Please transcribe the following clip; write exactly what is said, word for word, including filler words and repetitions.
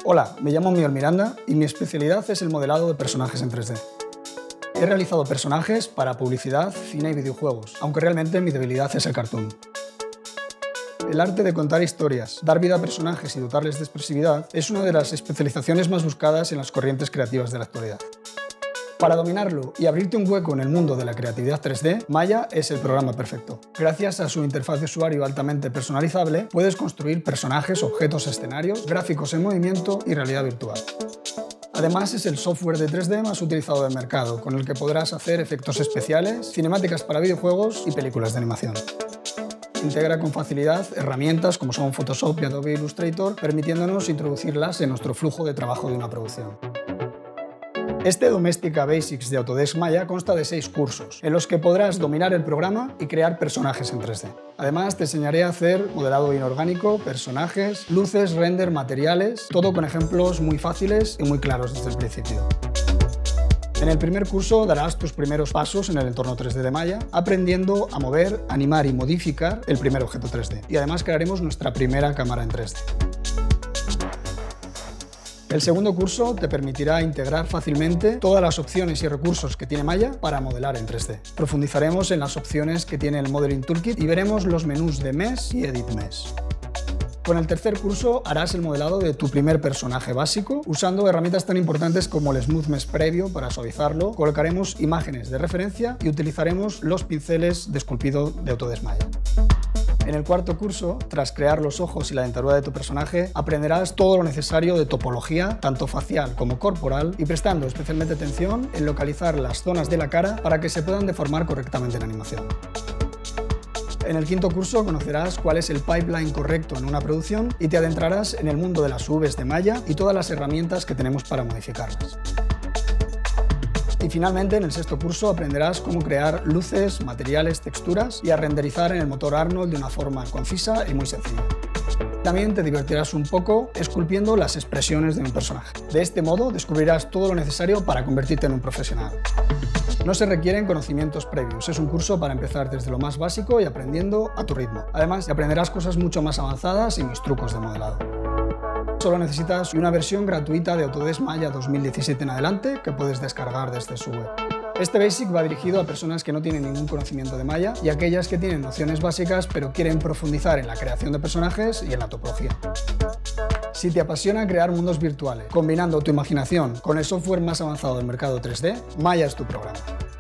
Hola, me llamo Miguel Miranda y mi especialidad es el modelado de personajes en tres D. He realizado personajes para publicidad, cine y videojuegos, aunque realmente mi debilidad es el cartoon. El arte de contar historias, dar vida a personajes y dotarles de expresividad es una de las especializaciones más buscadas en las corrientes creativas de la actualidad. Para dominarlo y abrirte un hueco en el mundo de la creatividad tres D, Maya es el programa perfecto. Gracias a su interfaz de usuario altamente personalizable, puedes construir personajes, objetos, escenarios, gráficos en movimiento y realidad virtual. Además, es el software de tres D más utilizado del mercado, con el que podrás hacer efectos especiales, cinemáticas para videojuegos y películas de animación. Integra con facilidad herramientas como son Photoshop y Adobe Illustrator, permitiéndonos introducirlas en nuestro flujo de trabajo de una producción. Este Domestika Basics de Autodesk Maya consta de seis cursos, en los que podrás dominar el programa y crear personajes en tres D. Además, te enseñaré a hacer modelado inorgánico, personajes, luces, render, materiales, todo con ejemplos muy fáciles y muy claros desde el principio. En el primer curso darás tus primeros pasos en el entorno tres D de Maya, aprendiendo a mover, animar y modificar el primer objeto tres D. Y además crearemos nuestra primera cámara en tres D. El segundo curso te permitirá integrar fácilmente todas las opciones y recursos que tiene Maya para modelar en tres D. Profundizaremos en las opciones que tiene el Modeling Toolkit y veremos los menús de Mesh y Edit Mesh. Con el tercer curso harás el modelado de tu primer personaje básico, usando herramientas tan importantes como el Smooth Mesh previo para suavizarlo, colocaremos imágenes de referencia y utilizaremos los pinceles de esculpido de Autodesk Maya. En el cuarto curso, tras crear los ojos y la dentadura de tu personaje, aprenderás todo lo necesario de topología, tanto facial como corporal, y prestando especialmente atención en localizar las zonas de la cara para que se puedan deformar correctamente en animación. En el quinto curso conocerás cuál es el pipeline correcto en una producción y te adentrarás en el mundo de las U Vs de Maya y todas las herramientas que tenemos para modificarlas. Y finalmente, en el sexto curso aprenderás cómo crear luces, materiales, texturas y a renderizar en el motor Arnold de una forma concisa y muy sencilla. También te divertirás un poco esculpiendo las expresiones de un personaje. De este modo descubrirás todo lo necesario para convertirte en un profesional. No se requieren conocimientos previos, es un curso para empezar desde lo más básico y aprendiendo a tu ritmo. Además, aprenderás cosas mucho más avanzadas y mis trucos de modelado. Solo necesitas una versión gratuita de Autodesk Maya dos mil diecisiete en adelante que puedes descargar desde su web. Este Basic va dirigido a personas que no tienen ningún conocimiento de Maya y a aquellas que tienen nociones básicas pero quieren profundizar en la creación de personajes y en la topología. Si te apasiona crear mundos virtuales, combinando tu imaginación con el software más avanzado del mercado tres D, Maya es tu programa.